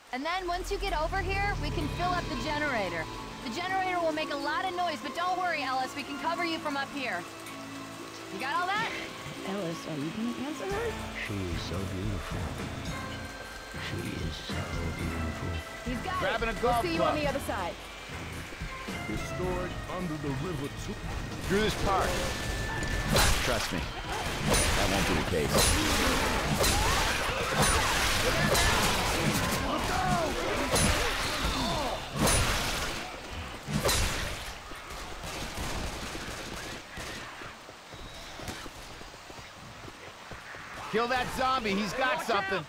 And then once you get over here, we can fill up the generator. The generator will make a lot of noise, but don't worry, Ellis. We can cover you from up here. You got all that? Ellis, are you gonna answer her? She is so beautiful. She is so beautiful. He's got Grabbing it. a golf We'll see you club. on the other side. Historic under the river too. Through this park. Trust me, that won't be the case. Kill that zombie, he's got something.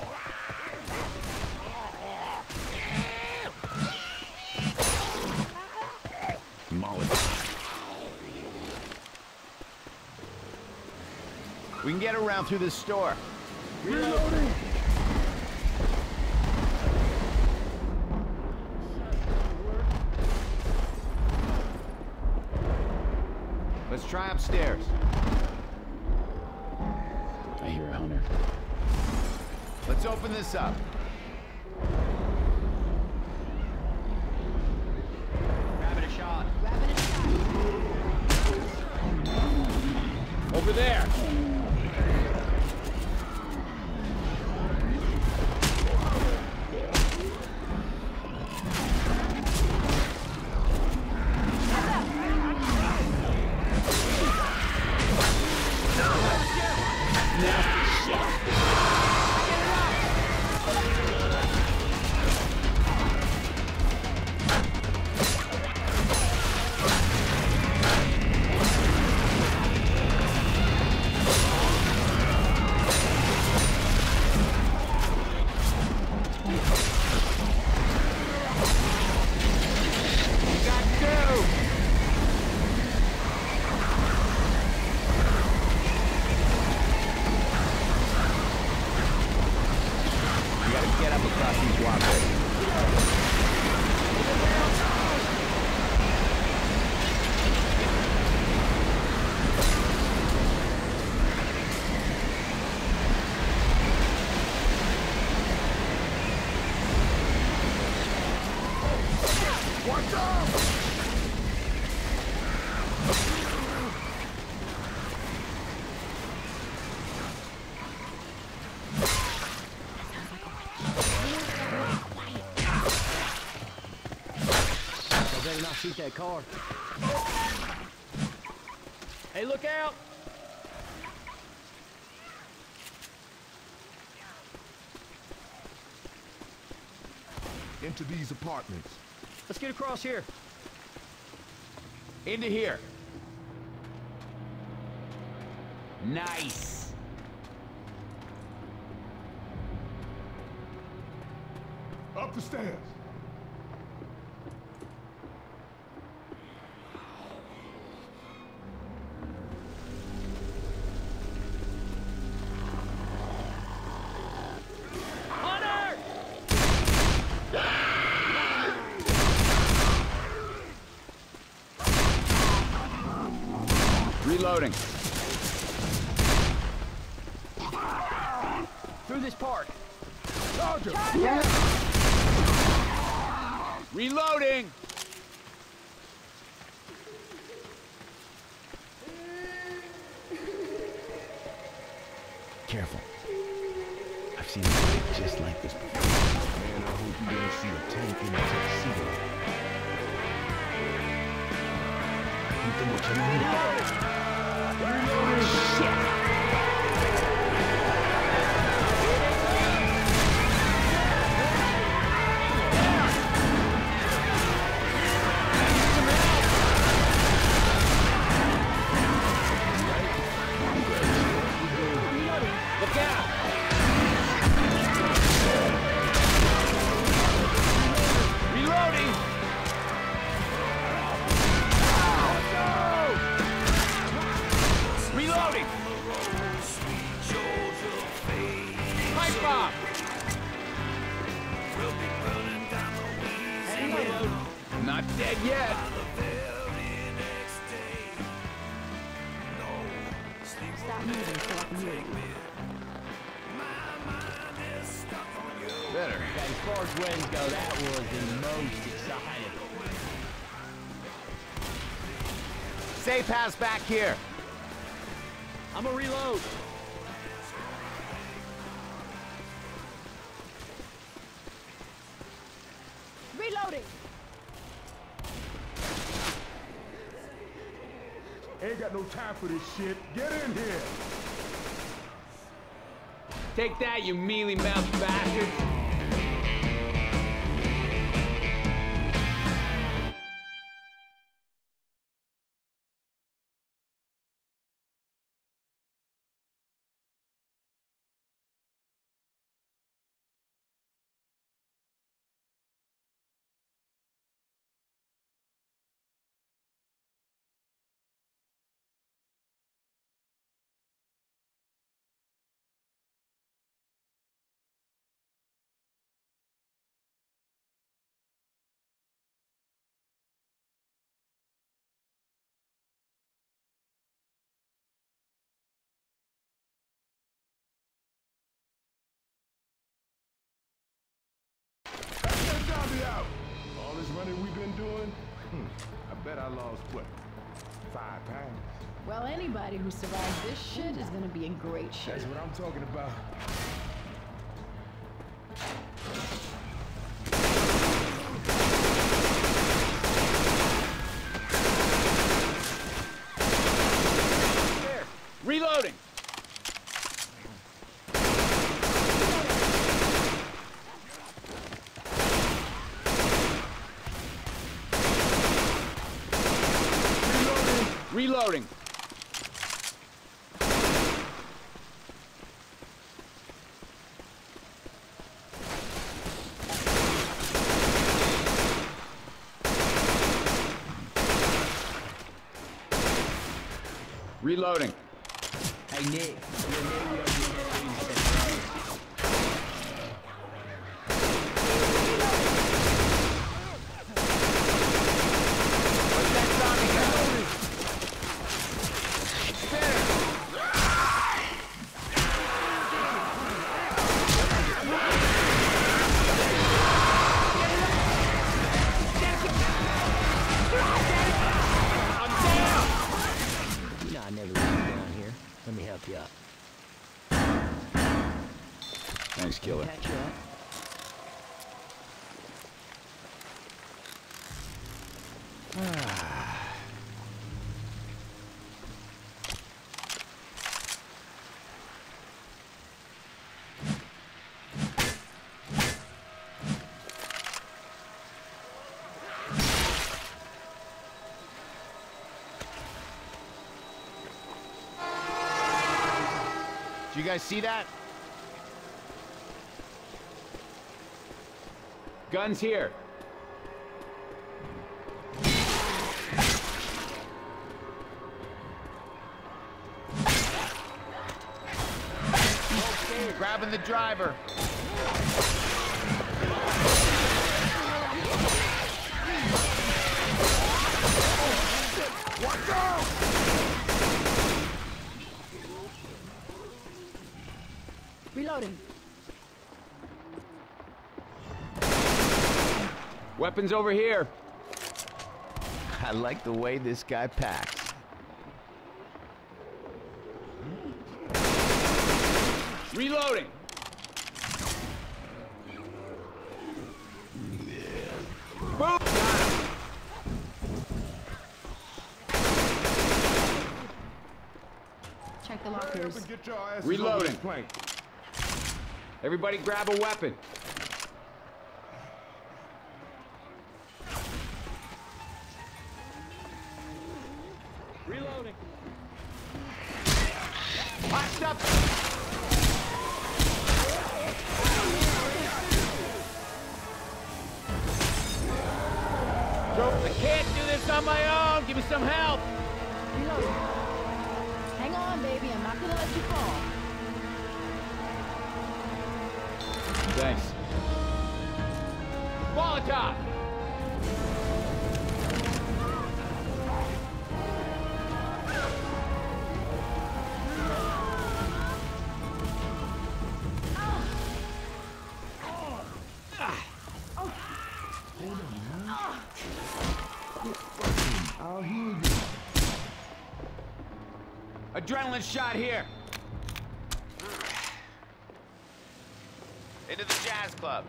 We can get around through this store. Reloading! Let's try upstairs. I hear a hunter. Let's open this up. Grabbing a shot. Grabbing a shot. Over there. Get up across these walkways. Watch out! Better not shoot that car. Hey, look out! Into these apartments. Let's get across here. Into here. Nice. Up the stairs. Reloading. Through this park. Charger! Reloading. Careful. I've seen a fight just like this before. Man, I hope you don't see a tank in the tuxedo. Keep them what you need. Shit. Look out! Reloading! Reloading! Pipe bomb! Not dead yet. Stop moving so I can hear you. Better. far as weddings go, that was the most exciting. Safe house back here. I'm gonna reload. Reloading. Ain't got no time for this shit. Get in here. Take that, you mealy-mouthed bastards. Out. All this running we've been doing, I bet I lost, what, 5 pounds? Well, anybody who survives this shit is gonna be in great shape. That's what I'm talking about. Reloading. Reloading. Reloading. Hey, Nick. Let me help you up. Thanks, killer. Catch you up. Do you guys see that? Guns here. Okay, grabbing the driver. Watch out! Reloading. Weapons over here. I like the way this guy packs. Reloading. Boom! Check the lockers. Get your asses Reloading. over this plank. Everybody grab a weapon. Reloading. Hot up. I can't do this on my own. Give me some help. Reloading. Hang on, baby. I'm not gonna let you fall. Thanks. Molotov! I'll heal you. Adrenaline shot here. Into the jazz club.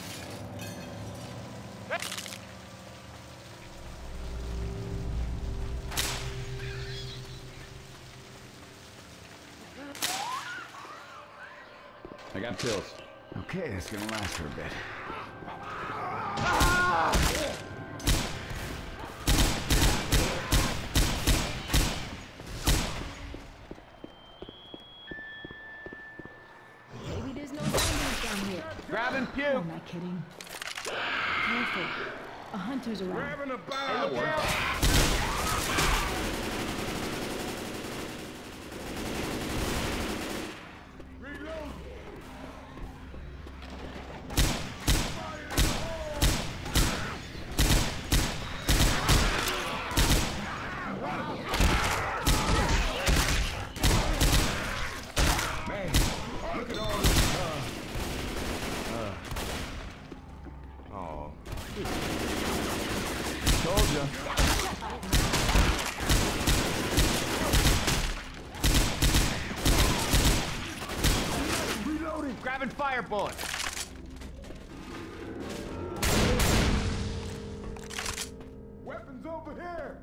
I got pills. Okay, that's gonna last for a bit. Maybe there's no zombies down here. Grabbing Oh, puke. am I kidding? Careful. A hunter's around. Grabbing a bow. Look out. Reload. Man, look at all this. Oh. Told ya. Reloading. Grabbing fire bullets. Weapons over here.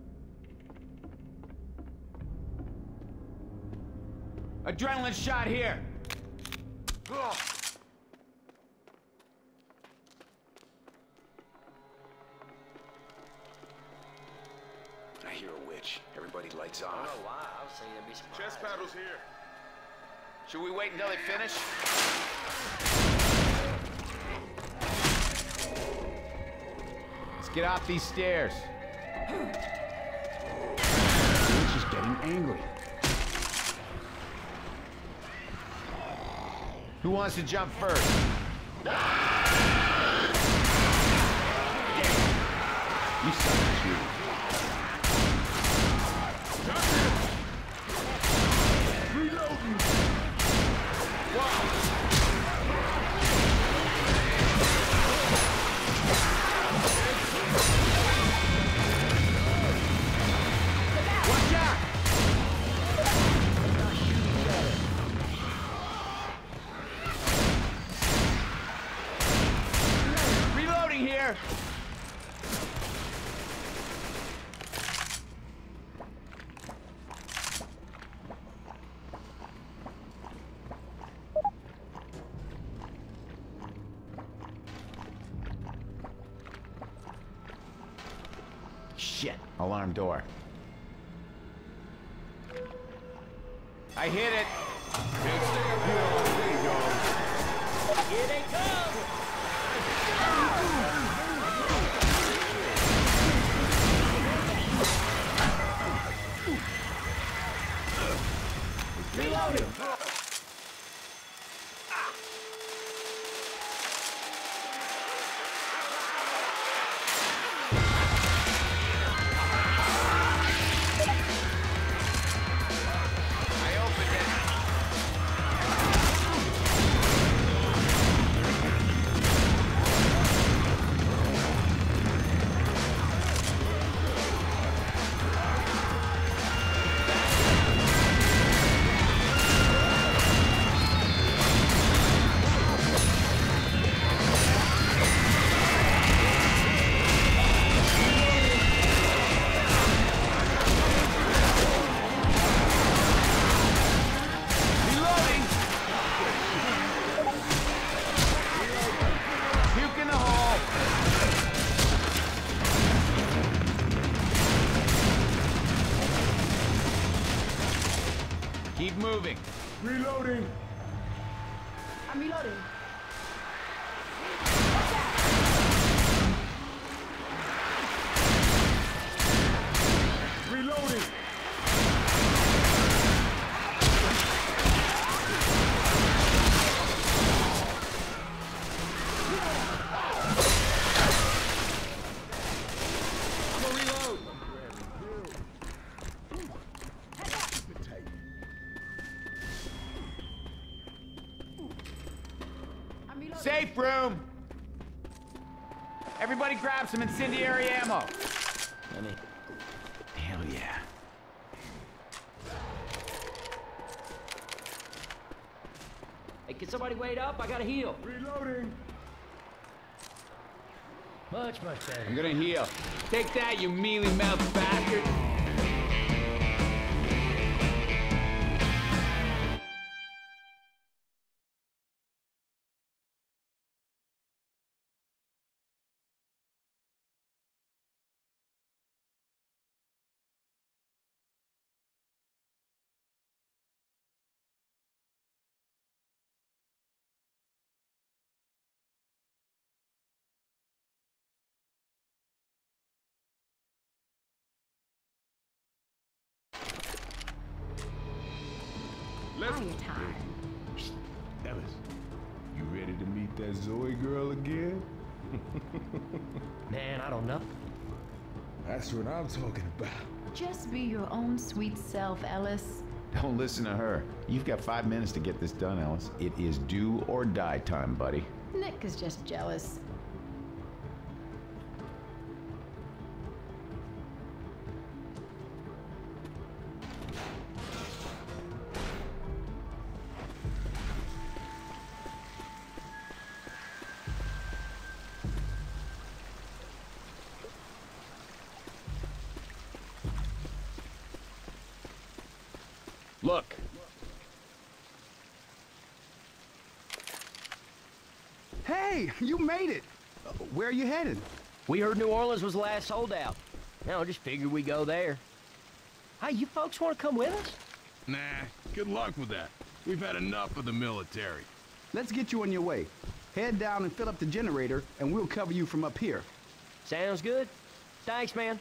Adrenaline shot here. Ugh. I hear a witch. Everybody lights off. Chest paddles here. Should we wait until they finish? Let's get off these stairs. Witch is getting angry. Who wants to jump first? You suck at shooting. Reloading. Watch out! Reloading here! Shit, alarm door. I hit it. Can't stay up here all day, y'all. Here they come! Reloading. I opened it. Reloading. Puke in the hole. Keep moving. Reloading. I'm reloading. Reloading. I'm gonna reload. I'm reloading. Safe room. Everybody grab some incendiary ammo. Let me. Hey, can somebody wait up? I gotta heal. Reloading. Much better. I'm gonna heal. Take that, you mealy-mouthed bastard! Let's Now you're tired. Ellis, you ready to meet that Zoe girl again? Man, I don't know. That's what I'm talking about. Just be your own sweet self, Ellis. Don't listen to her. You've got 5 minutes to get this done, Ellis. It is do or die time, buddy. Nick is just jealous. Look. Hey, you made it. Where are you headed? We heard New Orleans was the last holdout. Now, just figured we go there. Hey, you folks want to come with us? Nah, good luck with that. We've had enough of the military. Let's get you on your way. Head down and fill up the generator, and we'll cover you from up here. Sounds good. Thanks, man.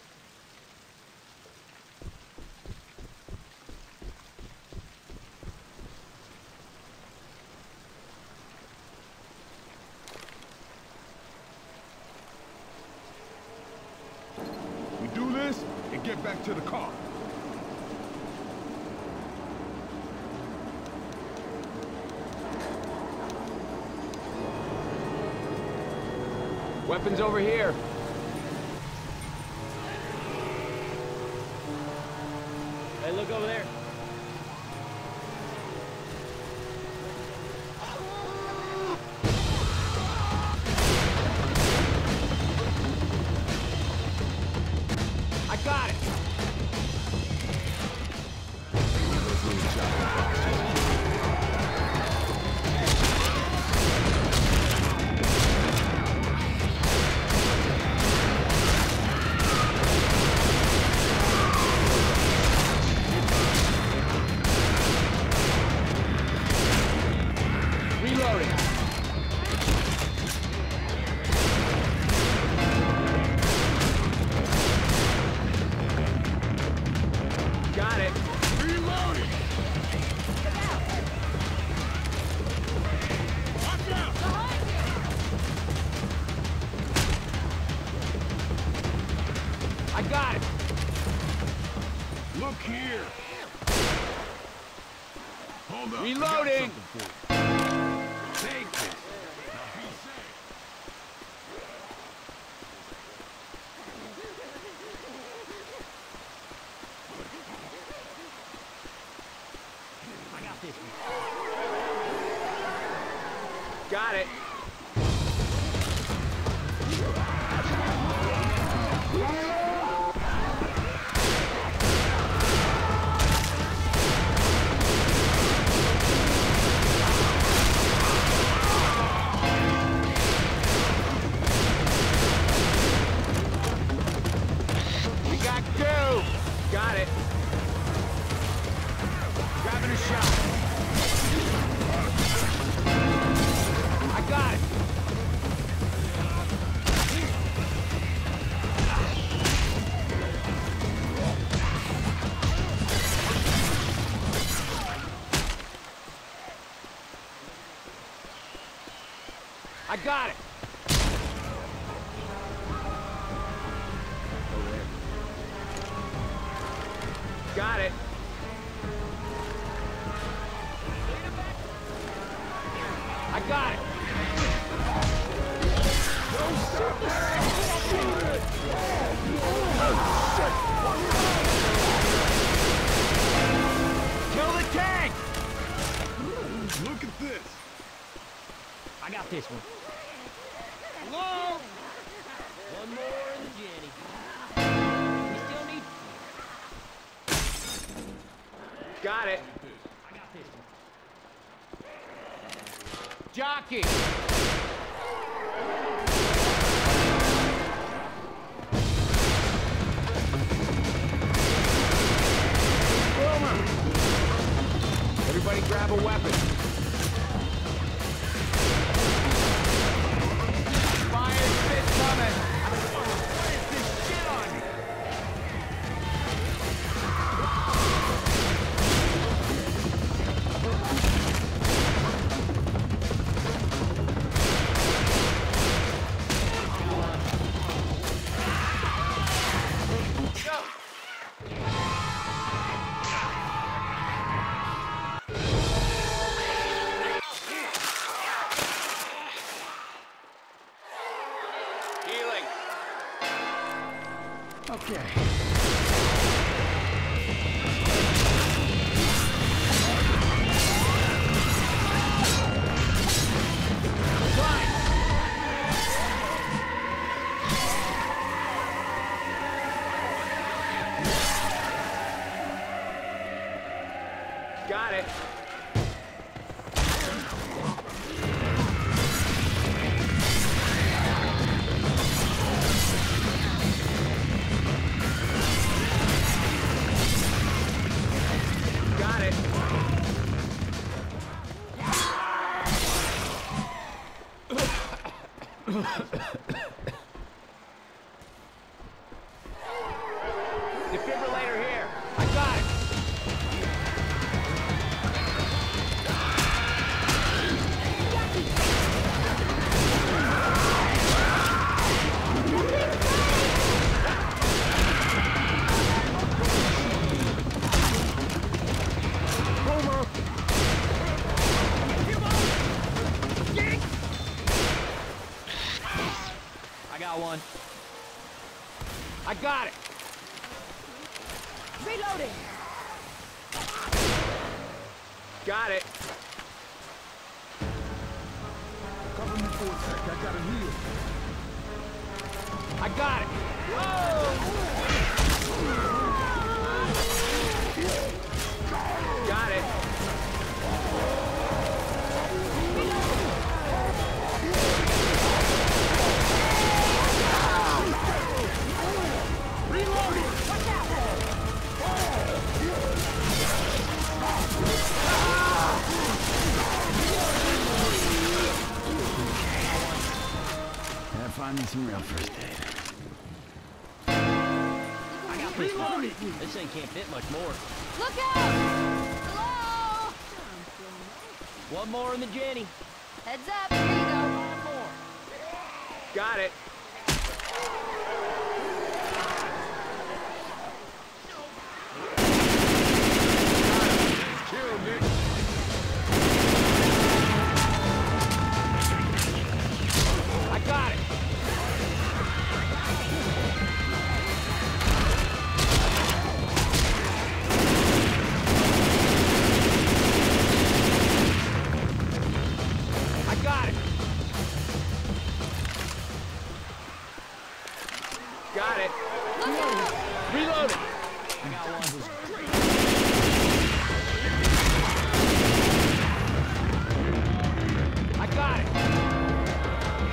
We do this and get back to the car. Weapons over here. Hey, look over there. I got it. Reloading. Got it. Reloading! Watch out! I got it. Look here! Hold up. Reloading! I got something for you. Take this. Now be safe. I got this one. Got it. We got two. Got it. Grabbing a shot. I got it. I got it. Got it. I got it. Kill the tank! Look at this. I got this one. Hello? One more in the Jenny. We still need... Got it. I got this one. Jockey! Boomer! Everybody grab a weapon. Fire spit coming! What is this shit on me? Healing. Okay. Got it. Got it. Defibrillator here. I got it. I got one. I got it. Reloading. Got it. Cover me for a sec. I gotta heal. I got it. Got it. Gotta find me some real first aid. I got this one. This thing can't fit much more. Look out! Hello? One more in the Jenny. Heads up, here you go. One more. Got it. Chill, Nick. I got it. I got it. Got it. Reloading. I got one. I got it.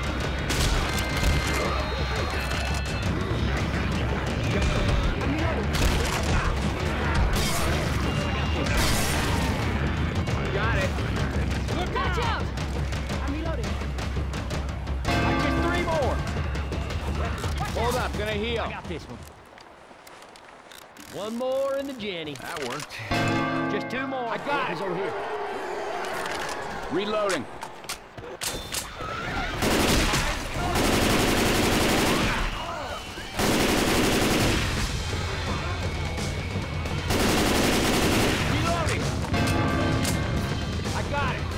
Got it. Watch out! I'm reloading. Just 3 more. Hold up, gonna heal. I got this one. One more in the Jenny. That worked. Just 2 more. I got it. Over here. Reloading. Reloading. I got it.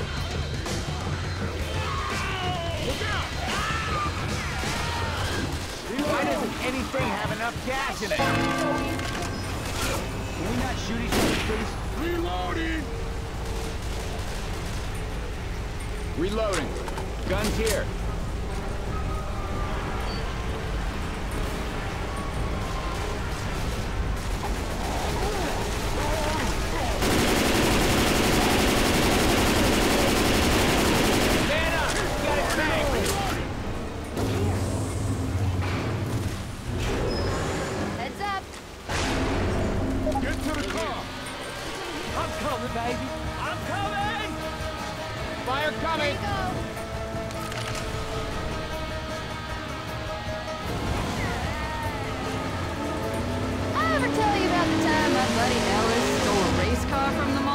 Look out! Why doesn't anything have enough gas in it? Can we not shoot each other, please? Reloading! Reloading. Guns here. Heads up. Get to the car! I'm coming, baby. I'm coming! Fire Here coming! you go. I ever tell you about the time my buddy Ellis stole a race car from the